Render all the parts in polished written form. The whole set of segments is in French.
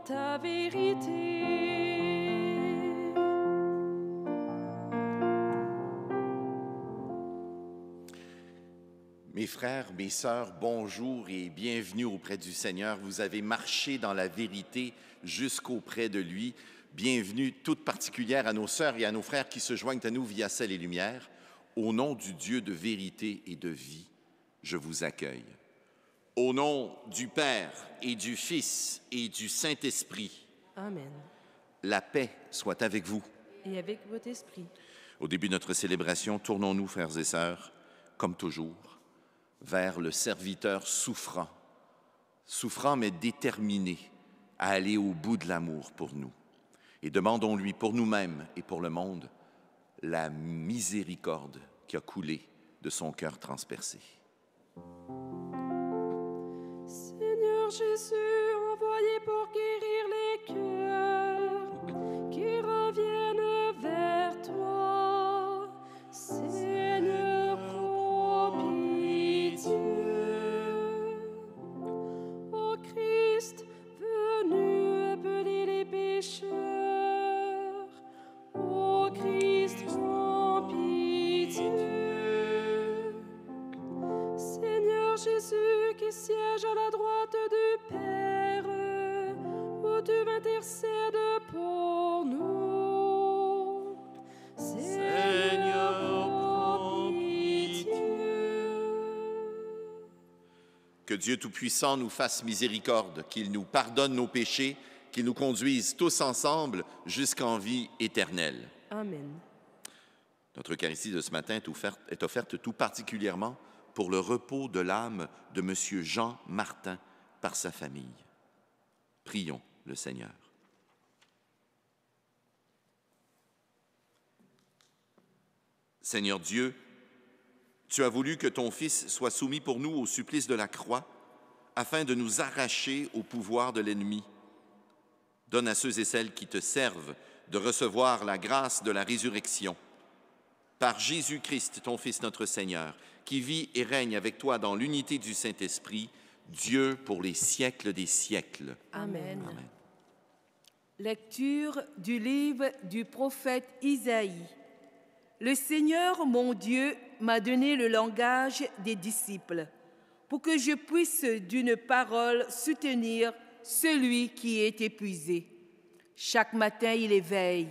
ta vérité. Mes frères, mes sœurs, bonjour et bienvenue auprès du Seigneur. Vous avez marché dans la vérité jusqu'auprès de lui. Bienvenue toute particulière à nos sœurs et à nos frères qui se joignent à nous via Sel et Lumière. Au nom du Dieu de vérité et de vie, je vous accueille. Au nom du Père et du Fils et du Saint-Esprit, Amen. la paix soit avec vous. Et avec votre esprit. Au début de notre célébration, tournons-nous, frères et sœurs, comme toujours, vers le serviteur souffrant mais déterminé à aller au bout de l'amour pour nous. Et demandons-lui pour nous-mêmes et pour le monde la miséricorde qui a coulé de son cœur transpercé. Seigneur Jésus, envoyé pour guérir les cœurs qui reviennent vers toi. Seigneur, prends pitié. Ô Christ, venu appeler les pécheurs. Ô Christ, prends pitié. Seigneur Jésus, qui siège à la droite du Père, où tu m'intercèdes pour nous. Seigneur, prends pitié. Que Dieu Tout-Puissant nous fasse miséricorde, qu'il nous pardonne nos péchés, qu'il nous conduise tous ensemble jusqu'en vie éternelle. Amen. Notre Eucharistie de ce matin est offerte tout particulièrement pour le repos de l'âme de M. Jean Martin par sa famille. Prions le Seigneur. Seigneur Dieu, tu as voulu que ton Fils soit soumis pour nous au supplice de la croix, afin de nous arracher au pouvoir de l'ennemi. Donne à ceux et celles qui te servent de recevoir la grâce de la résurrection. Par Jésus-Christ, ton Fils notre Seigneur, qui vit et règne avec toi dans l'unité du Saint-Esprit, Dieu pour les siècles des siècles. Amen. Amen. Lecture du livre du prophète Isaïe. Le Seigneur, mon Dieu, m'a donné le langage des disciples, pour que je puisse d'une parole soutenir celui qui est épuisé. Chaque matin, il éveille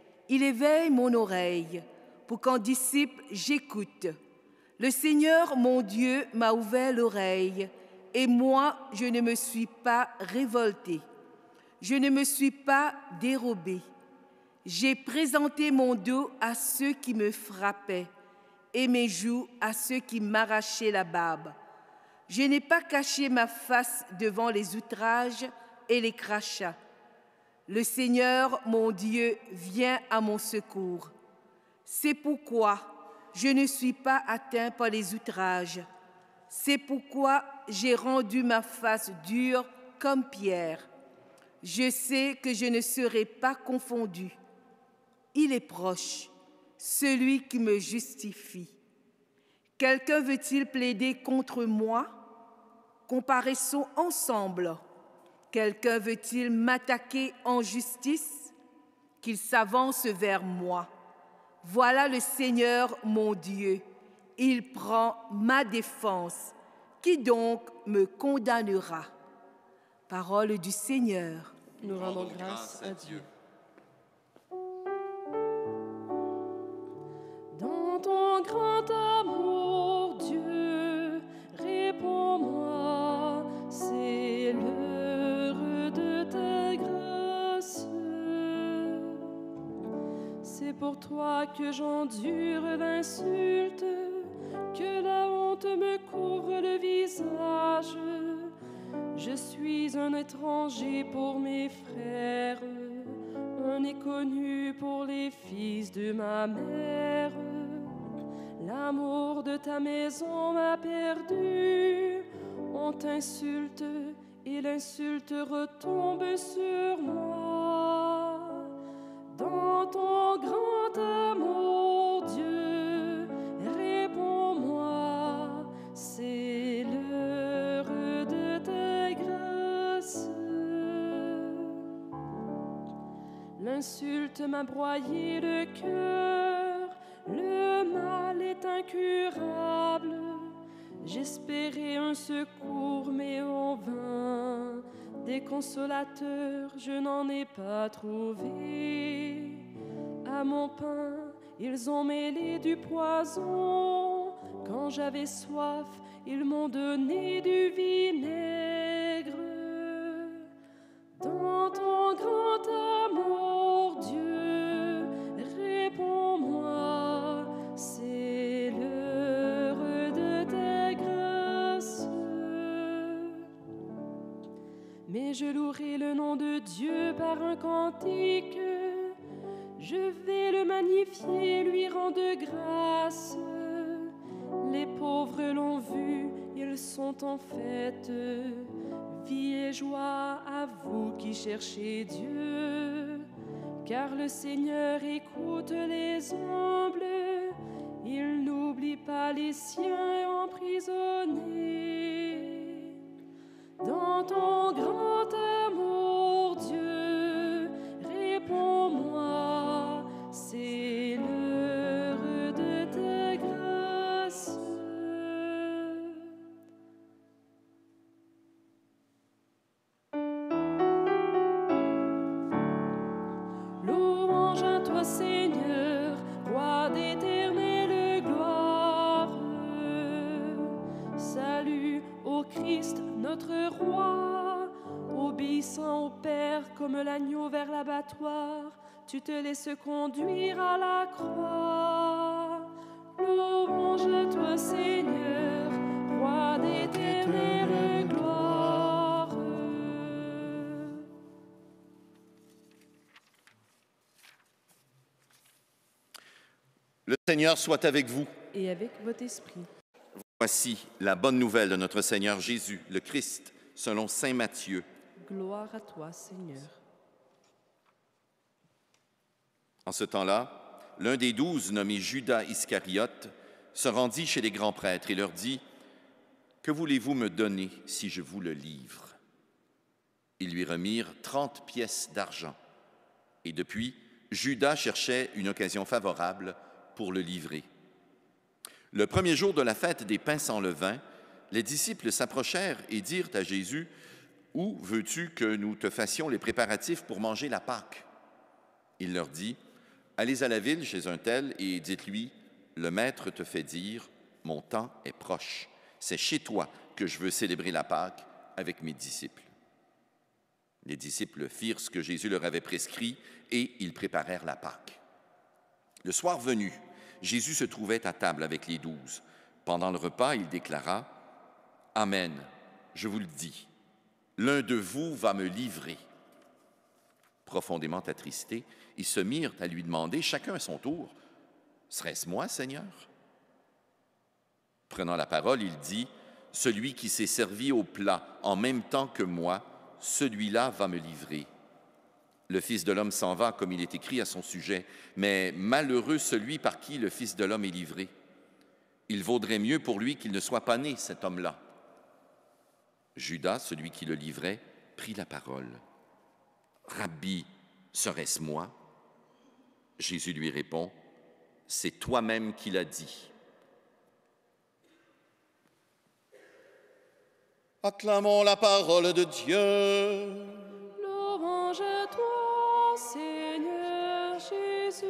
mon oreille, pour qu'en disciple, j'écoute. Le Seigneur, mon Dieu, m'a ouvert l'oreille, et moi, je ne me suis pas révoltée. Je ne me suis pas dérobée. J'ai présenté mon dos à ceux qui me frappaient, et mes joues à ceux qui m'arrachaient la barbe. Je n'ai pas caché ma face devant les outrages et les crachats. Le Seigneur, mon Dieu, vient à mon secours. C'est pourquoi je ne suis pas atteint par les outrages. C'est pourquoi j'ai rendu ma face dure comme pierre. Je sais que je ne serai pas confondu. Il est proche, celui qui me justifie. Quelqu'un veut-il plaider contre moi? Comparaissons ensemble. Quelqu'un veut-il m'attaquer en justice? Qu'il s'avance vers moi. Voilà le Seigneur, mon Dieu. Il prend ma défense. Qui donc me condamnera? Parole du Seigneur. Nous rendons grâce à Dieu. Dans ton grand amour, Dieu, réponds-moi, c'est l'heure de ta grâce. C'est pour toi que j'endure l'insulte, que la honte me couvre le visage. Je suis un étranger pour mes frères, un inconnu pour les fils de ma mère. L'amour de ta maison m'a perdu. On t'insulte et l'insulte retombe sur moi. Dans ton grand amour, Dieu, réponds-moi, c'est l'heure de ta grâce. L'insulte m'a broyé le cœur, le mal est incurable. J'espérais un secours, mais en vain. Des consolateurs, je n'en ai pas trouvé. À mon pain, ils ont mêlé du poison. Quand j'avais soif, ils m'ont donné du vinaigre. Dans ton grand amour, Dieu, réponds-moi, c'est l'heure de ta grâce. Mais je louerai le nom de Dieu par un cantique. Je vais le magnifier, lui rendre grâce. Les pauvres l'ont vu, ils sont en fête. Vie et joie à vous qui cherchez Dieu, car le Seigneur écoute les humbles, il n'oublie pas les siens emprisonnés. Dans ton grand amour, Dieu, réponds-moi, c'est l'heure de ta grâce. Louange à toi, Seigneur, roi d'éternelle gloire. Salut au Christ, notre roi, obéissant au Père comme l'agneau vers l'abattoir, tu te laisses conduire à la croix. Louange à toi, Seigneur, roi d'éternelle gloire. Le Seigneur soit avec vous. Et avec votre esprit. Voici la bonne nouvelle de notre Seigneur Jésus, le Christ, selon saint Matthieu. Gloire à toi, Seigneur. En ce temps-là, l'un des 12, nommé Judas Iscariote, se rendit chez les grands prêtres et leur dit « Que voulez-vous me donner si je vous le livre ?» Ils lui remirent 30 pièces d'argent. Et depuis, Judas cherchait une occasion favorable pour le livrer. Le premier jour de la fête des pains sans levain, les disciples s'approchèrent et dirent à Jésus, « Où veux-tu que nous te fassions les préparatifs pour manger la Pâque ?» Il leur dit, « Allez à la ville chez un tel et dites-lui, « Le Maître te fait dire, mon temps est proche. C'est chez toi que je veux célébrer la Pâque avec mes disciples. » Les disciples firent ce que Jésus leur avait prescrit et ils préparèrent la Pâque. Le soir venu, Jésus se trouvait à table avec les 12. Pendant le repas, il déclara, « Amen, je vous le dis, l'un de vous va me livrer. » Profondément attristés, ils se mirent à lui demander, chacun à son tour, « Serait-ce moi, Seigneur? » Prenant la parole, il dit, « Celui qui s'est servi au plat en même temps que moi, celui-là va me livrer. Le Fils de l'homme s'en va, comme il est écrit à son sujet, mais malheureux celui par qui le Fils de l'homme est livré. Il vaudrait mieux pour lui qu'il ne soit pas né, cet homme-là. » Judas, celui qui le livrait, prit la parole. « Rabbi, serait-ce moi? » Jésus lui répond, « C'est toi-même qui l'as dit. » Acclamons la parole de Dieu. Louange à toi, Seigneur Jésus.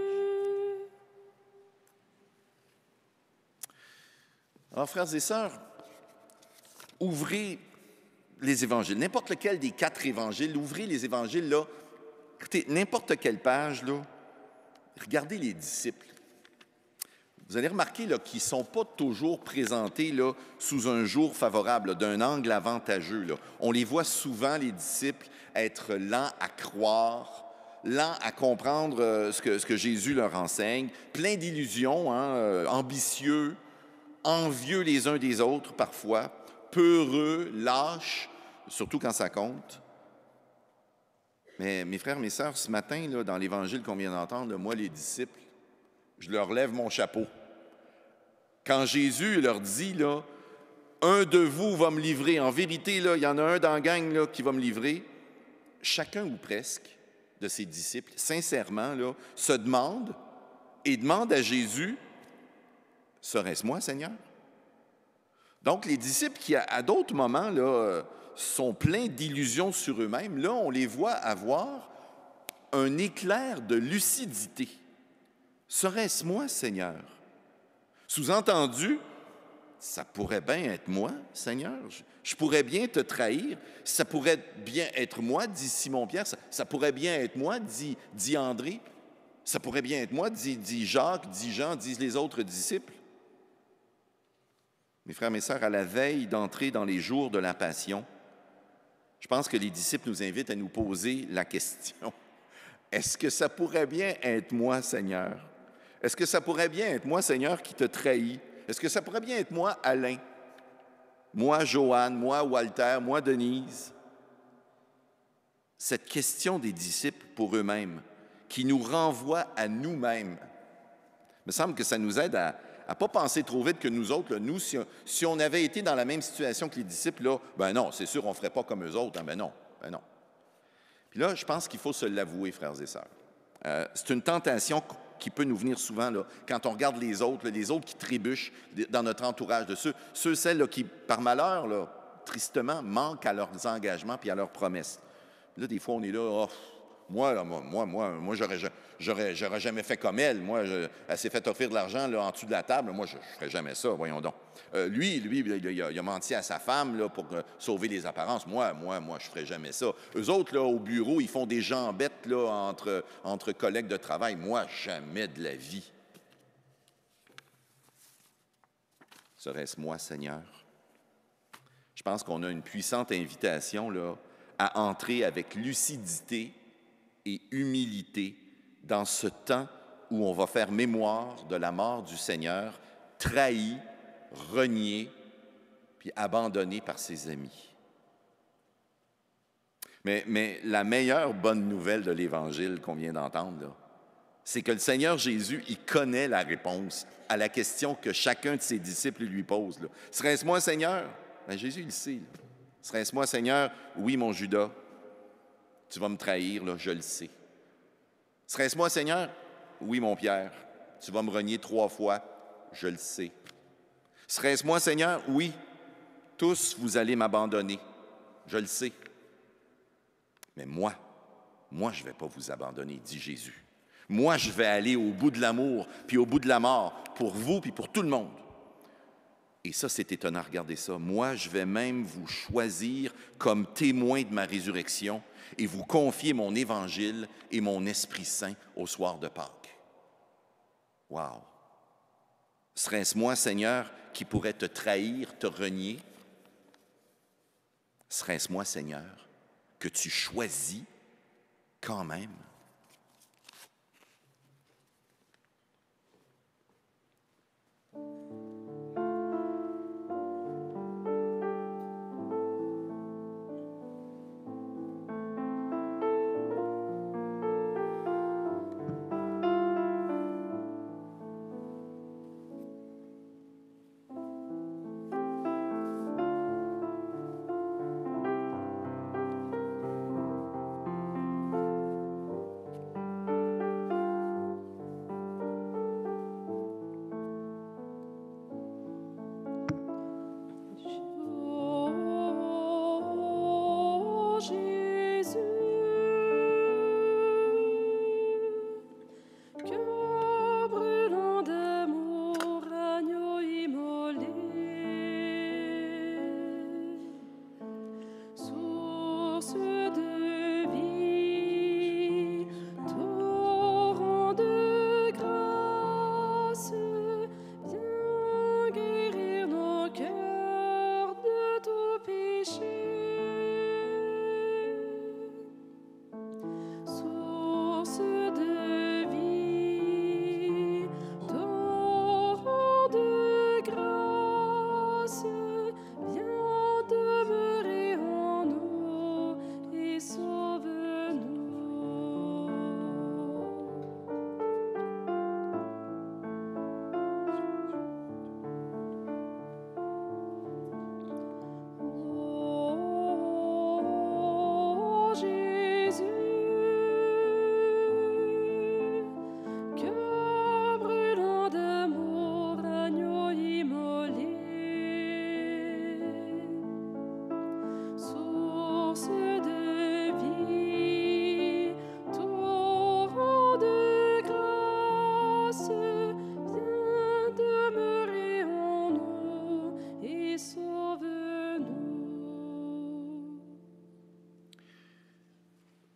Alors, frères et sœurs, ouvrez les évangiles, n'importe lequel des 4 évangiles, ouvrez les évangiles, là, écoutez, n'importe quelle page, là, regardez les disciples. Vous allez remarquer là, qu'ils ne sont pas toujours présentés là, sous un jour favorable, là, d'un angle avantageux. Là. On les voit souvent, les disciples, être lents à croire, lents à comprendre ce que Jésus leur enseigne, plein d'illusions, hein, ambitieux, envieux les uns des autres parfois, peureux, lâches, surtout quand ça compte. Mais mes frères, mes sœurs, ce matin, là, dans l'Évangile qu'on vient d'entendre, moi, les disciples, je leur lève mon chapeau. Quand Jésus leur dit, là, « Un de vous va me livrer », en vérité, là, il y en a un dans la gang là, qui va me livrer, chacun ou presque de ses disciples, sincèrement, là, se demande et demande à Jésus, « Serait-ce moi, Seigneur? » Donc, les disciples qui, à d'autres moments, là, sont pleins d'illusions sur eux-mêmes, là, on les voit avoir un éclair de lucidité. « Serait-ce moi, Seigneur? » Sous-entendu, ça pourrait bien être moi, Seigneur. Je pourrais bien te trahir. Ça pourrait bien être moi, dit Simon-Pierre. Ça pourrait bien être moi, dit André. Ça pourrait bien être moi, dit Jacques, dit Jean, disent les autres disciples. Mes frères, mes sœurs, à la veille d'entrer dans les jours de la Passion, je pense que les disciples nous invitent à nous poser la question. Est-ce que ça pourrait bien être moi, Seigneur? Est-ce que ça pourrait bien être moi, Seigneur, qui te trahis? Est-ce que ça pourrait bien être moi, Alain? Moi, Joanne, moi, Walter, moi, Denise? Cette question des disciples pour eux-mêmes, qui nous renvoie à nous-mêmes, il me semble que ça nous aide à ne pas penser trop vite que nous autres, là, nous, si on avait été dans la même situation que les disciples, là, ben non, c'est sûr, on ne ferait pas comme eux autres. Hein, ben non. Puis là, je pense qu'il faut se l'avouer, frères et sœurs. C'est une tentation qui peut nous venir souvent là, quand on regarde les autres qui trébuchent dans notre entourage, de celles là, qui, par malheur, là, tristement, manquent à leurs engagements puis à leurs promesses. Là, des fois, on est là, oh, moi, j'aurais jamais fait comme elle. Moi, elle s'est fait offrir de l'argent là, en dessous de la table. Moi, je ne ferais jamais ça, voyons donc. Lui, il a menti à sa femme là, pour sauver les apparences. Moi, je ne ferais jamais ça. Eux autres, là, au bureau, ils font des jambettes là, entre collègues de travail. Moi, jamais de la vie. Serait-ce moi, Seigneur? Je pense qu'on a une puissante invitation là, à entrer avec lucidité et humilité dans ce temps où on va faire mémoire de la mort du Seigneur, trahi, renié, puis abandonné par ses amis. Mais la meilleure bonne nouvelle de l'Évangile qu'on vient d'entendre, là, c'est que le Seigneur Jésus, il connaît la réponse à la question que chacun de ses disciples lui pose. Là. Serait-ce moi, Seigneur? Bien, Jésus, il le sait. Là. Serait-ce moi, Seigneur? Oui, mon Judas. Tu vas me trahir, là, je le sais. Serait-ce moi, Seigneur? Oui, mon Pierre. Tu vas me renier 3 fois, je le sais. Serait-ce moi, Seigneur? Oui. Tous, vous allez m'abandonner, je le sais. Mais moi, je ne vais pas vous abandonner, dit Jésus. Moi, je vais aller au bout de l'amour, puis au bout de la mort, pour vous, puis pour tout le monde. Et ça, c'est étonnant, regardez ça. Moi, je vais même vous choisir comme témoin de ma résurrection et vous confier mon évangile et mon Esprit Saint au soir de Pâques. Wow! Serait-ce moi, Seigneur, qui pourrais te trahir, te renier? Serait-ce moi, Seigneur, que tu choisis quand même?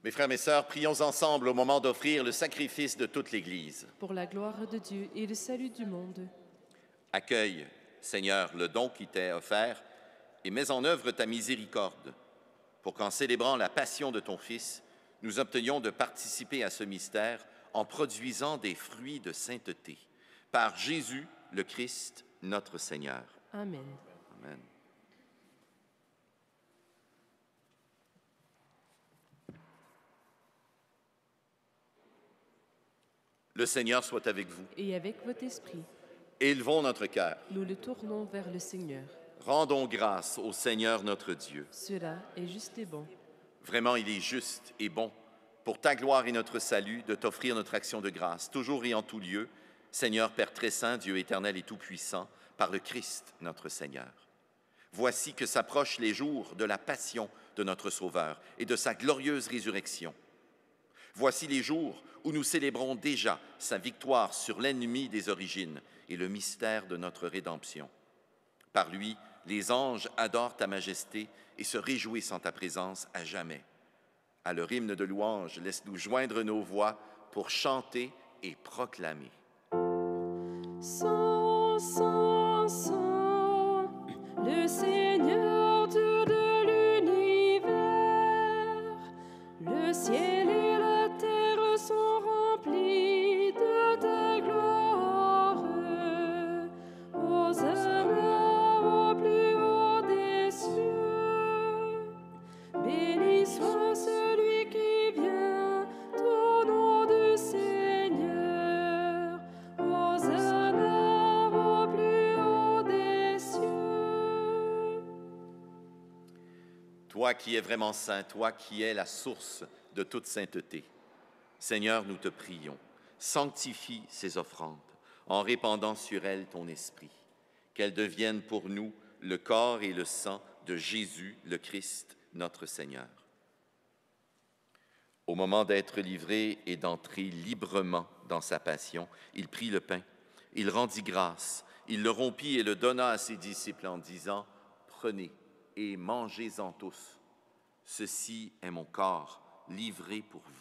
Mes frères, mes sœurs, prions ensemble au moment d'offrir le sacrifice de toute l'Église. Pour la gloire de Dieu et le salut du monde. Accueille, Seigneur, le don qui t'est offert et mets en œuvre ta miséricorde, pour qu'en célébrant la passion de ton Fils, nous obtenions de participer à ce mystère en produisant des fruits de sainteté. Par Jésus, le Christ, notre Seigneur. Amen. Amen. Le Seigneur soit avec vous. Et avec votre esprit, Élevons notre cœur. nous le tournons vers le Seigneur. Rendons grâce au Seigneur notre Dieu. Cela est juste et bon. Vraiment, il est juste et bon, pour ta gloire et notre salut, de t'offrir notre action de grâce, toujours et en tout lieu, Seigneur Père très saint, Dieu éternel et tout-puissant, par le Christ notre Seigneur. Voici que s'approchent les jours de la passion de notre Sauveur et de sa glorieuse résurrection. Voici les jours où nous célébrons déjà sa victoire sur l'ennemi des origines et le mystère de notre rédemption. Par lui, les anges adorent ta majesté et se réjouissent en ta présence à jamais. À leur hymne de louange, laisse-nous joindre nos voix pour chanter et proclamer. Saint, Saint, Saint, le Seigneur Dieu de l'univers, le ciel et la terre sont remplis de ta gloire. Hosanna au plus haut des cieux, béni soit celui qui vient au nom du Seigneur. Hosanna au plus haut des cieux. Toi qui es vraiment saint, toi qui es la source de toute sainteté, Seigneur, nous te prions, sanctifie ces offrandes en répandant sur elles ton esprit, qu'elles deviennent pour nous le corps et le sang de Jésus, le Christ, notre Seigneur. Au moment d'être livré et d'entrer librement dans sa passion, il prit le pain, il rendit grâce, il le rompit et le donna à ses disciples en disant « Prenez et mangez-en tous. Ceci est mon corps livré pour vous. »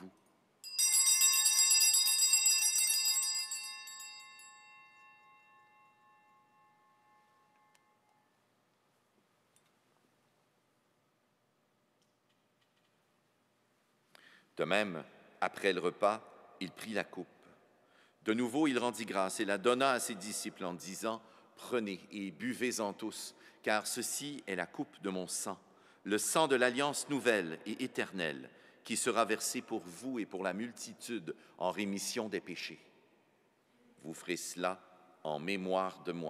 De même, après le repas, il prit la coupe. De nouveau, il rendit grâce et la donna à ses disciples en disant « Prenez et buvez-en tous, car ceci est la coupe de mon sang, le sang de l'alliance nouvelle et éternelle, qui sera versé pour vous et pour la multitude en rémission des péchés. Vous ferez cela en mémoire de moi. »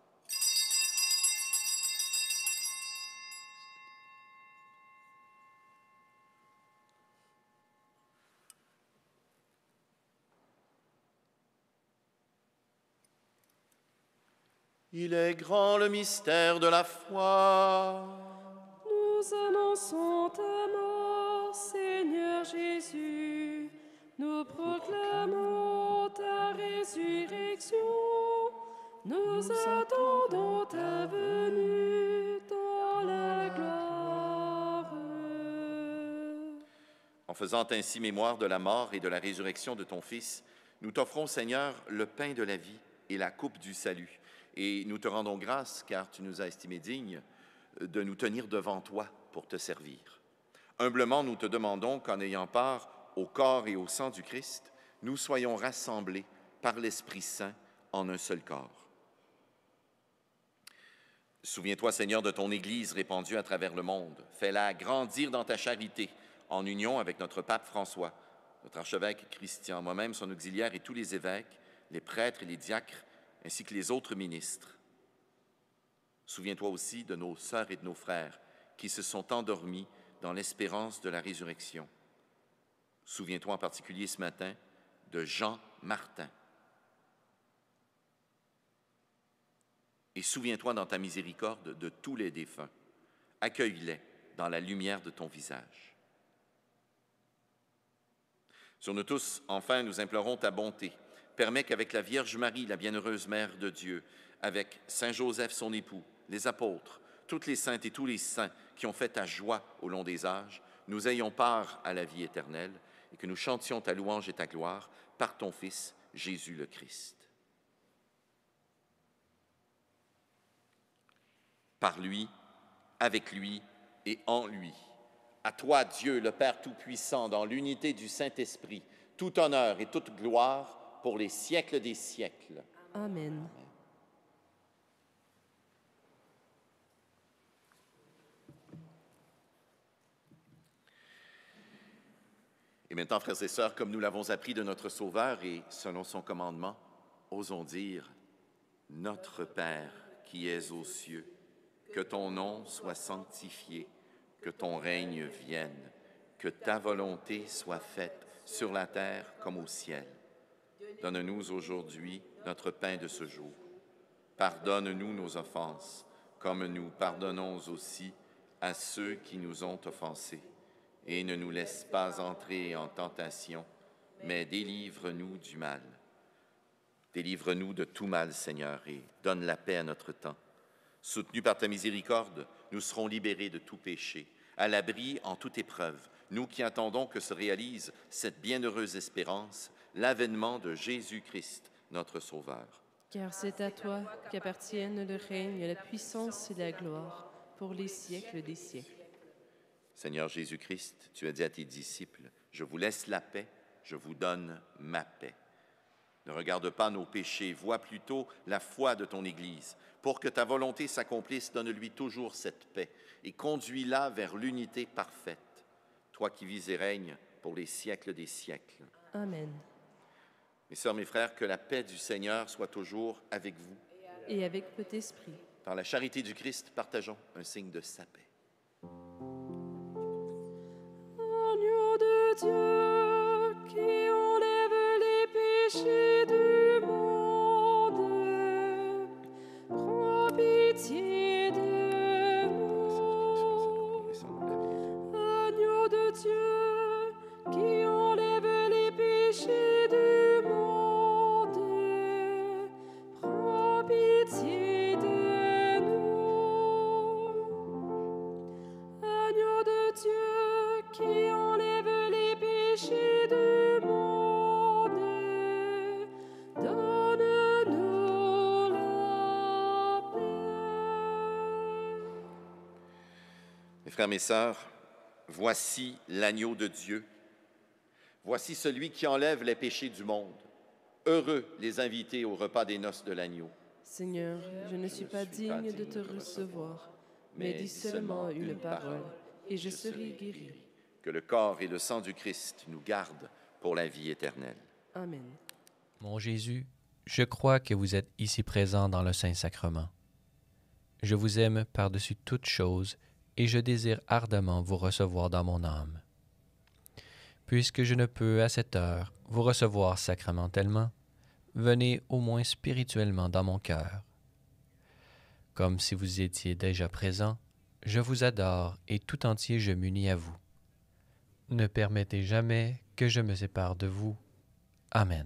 Il est grand le mystère de la foi. Nous annonçons ta mort, Seigneur Jésus. Nous proclamons ta résurrection. Nous attendons ta venue dans la gloire. En faisant ainsi mémoire de la mort et de la résurrection de ton Fils, nous t'offrons, Seigneur, le pain de la vie et la coupe du salut. Et nous te rendons grâce, car tu nous as estimés dignes de nous tenir devant toi pour te servir. Humblement, nous te demandons qu'en ayant part au corps et au sang du Christ, nous soyons rassemblés par l'Esprit Saint en un seul corps. Souviens-toi, Seigneur, de ton Église répandue à travers le monde. Fais-la grandir dans ta charité, en union avec notre pape François, notre archevêque Christian, moi-même, son auxiliaire et tous les évêques, les prêtres et les diacres, ainsi que les autres ministres. Souviens-toi aussi de nos sœurs et de nos frères qui se sont endormis dans l'espérance de la résurrection. Souviens-toi en particulier ce matin de Jean Martin. Et souviens-toi dans ta miséricorde de tous les défunts. Accueille-les dans la lumière de ton visage. Sur nous tous, enfin, nous implorons ta bonté. Permets qu'avec la Vierge Marie, la bienheureuse Mère de Dieu, avec Saint Joseph, son époux, les apôtres, toutes les saintes et tous les saints qui ont fait ta joie au long des âges, nous ayons part à la vie éternelle et que nous chantions ta louange et ta gloire par ton Fils, Jésus le Christ. Par lui, avec lui et en lui. À toi, Dieu, le Père Tout-Puissant, dans l'unité du Saint-Esprit, tout honneur et toute gloire pour les siècles des siècles. Amen. Et maintenant, frères et sœurs, comme nous l'avons appris de notre Sauveur et selon son commandement, osons dire « Notre Père qui es aux cieux, que ton nom soit sanctifié, que ton règne vienne, que ta volonté soit faite sur la terre comme au ciel. Donne-nous aujourd'hui notre pain de ce jour. Pardonne-nous nos offenses, comme nous pardonnons aussi à ceux qui nous ont offensés. Et ne nous laisse pas entrer en tentation, mais délivre-nous du mal. Délivre-nous de tout mal, Seigneur, et donne la paix à notre temps. Soutenus par ta miséricorde, nous serons libérés de tout péché, à l'abri en toute épreuve, nous qui attendons que se réalise cette bienheureuse espérance, l'avènement de Jésus-Christ, notre Sauveur. Car c'est à toi qu'appartiennent le règne, la puissance et la gloire pour les siècles des siècles. Seigneur Jésus-Christ, tu as dit à tes disciples, « Je vous laisse la paix, je vous donne ma paix. » Ne regarde pas nos péchés, vois plutôt la foi de ton Église. Pour que ta volonté s'accomplisse, donne-lui toujours cette paix et conduis-la vers l'unité parfaite. Toi qui vis et règnes pour les siècles des siècles. Amen. Mes sœurs, mes frères, que la paix du Seigneur soit toujours avec vous. Et avec votre esprit. Par la charité du Christ, partageons un signe de sa paix. Agneau de Dieu qui enlève les péchés du monde, prends pitié de nous. Agneau de Dieu qui enlève les péchés du monde, prends pitié de nous. Agneau de Dieu qui enlève les péchés du monde, donne-nous la paix. Mes frères, mes sœurs, voici l'agneau de Dieu. Voici celui qui enlève les péchés du monde. Heureux les invités au repas des noces de l'agneau. Seigneur, je ne suis pas digne de te recevoir, mais dis seulement une parole, et je serai guéri. Que le corps et le sang du Christ nous gardent pour la vie éternelle. Amen. Mon Jésus, je crois que vous êtes ici présent dans le Saint-Sacrement. Je vous aime par-dessus toute chose et je désire ardemment vous recevoir dans mon âme. Puisque je ne peux à cette heure vous recevoir sacramentellement, venez au moins spirituellement dans mon cœur. Comme si vous étiez déjà présent, je vous adore et tout entier je m'unis à vous. Ne permettez jamais que je me sépare de vous. Amen.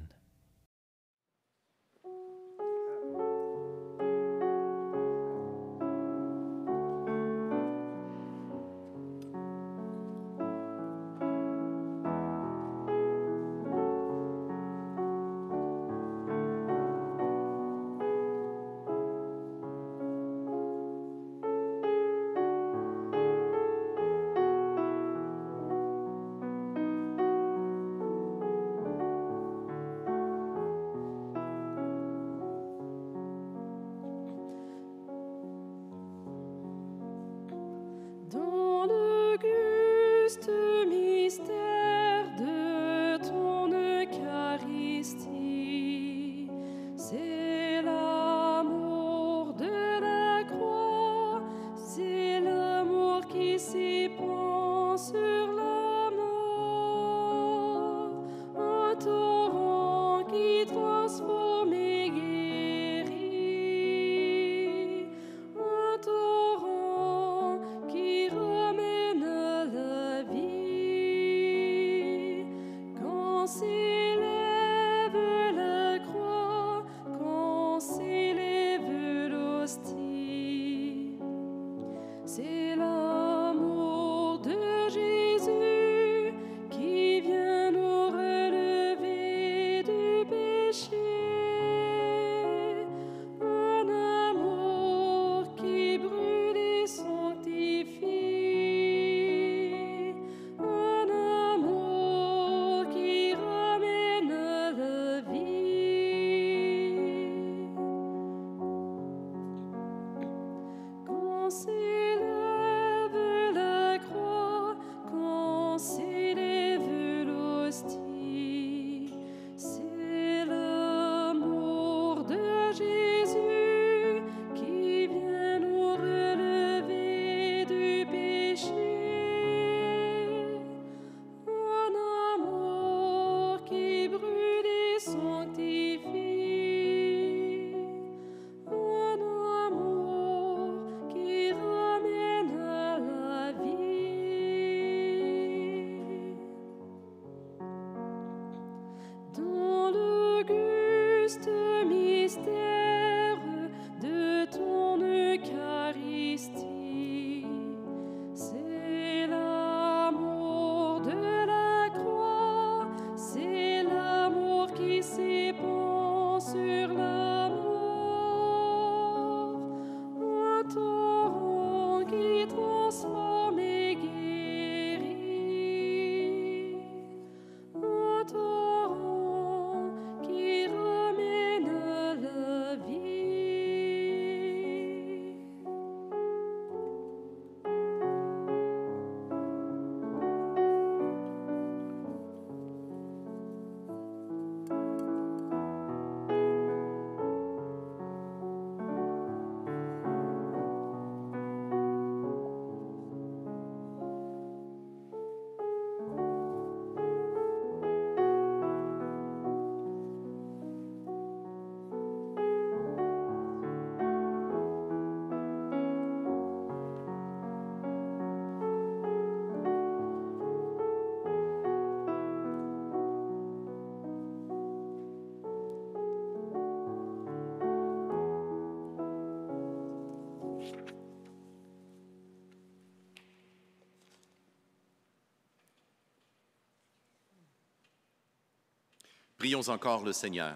Prions encore le Seigneur.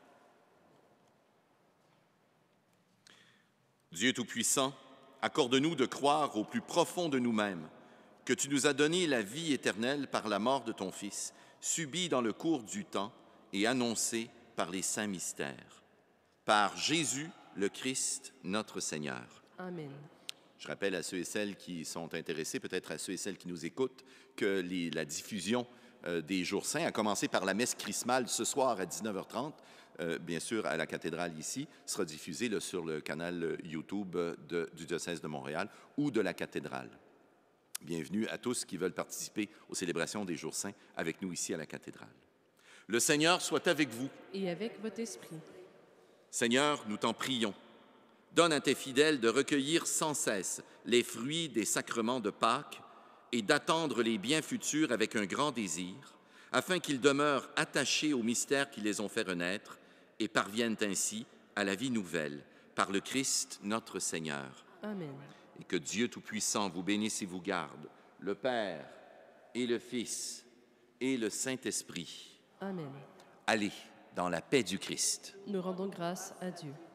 Dieu Tout-Puissant, accorde-nous de croire au plus profond de nous-mêmes que tu nous as donné la vie éternelle par la mort de ton Fils, subie dans le cours du temps et annoncée par les saints mystères. Par Jésus, le Christ, notre Seigneur. Amen. Je rappelle à ceux et celles qui sont intéressés, peut-être à ceux et celles qui nous écoutent, que la diffusion des Jours saints a commencé par la messe chrismale ce soir à 19h30, bien sûr à la cathédrale ici, sera diffusée sur le canal YouTube du diocèse de Montréal ou de la cathédrale. Bienvenue à tous qui veulent participer aux célébrations des Jours saints avec nous ici à la cathédrale. Le Seigneur soit avec vous. Et avec votre esprit. Seigneur, nous t'en prions. Donne à tes fidèles de recueillir sans cesse les fruits des sacrements de Pâques et d'attendre les biens futurs avec un grand désir, afin qu'ils demeurent attachés aux mystères qui les ont fait renaître et parviennent ainsi à la vie nouvelle, par le Christ notre Seigneur. Amen. Et que Dieu Tout-Puissant vous bénisse et vous garde, le Père et le Fils et le Saint-Esprit. Amen. Allez dans la paix du Christ. Nous rendons grâce à Dieu.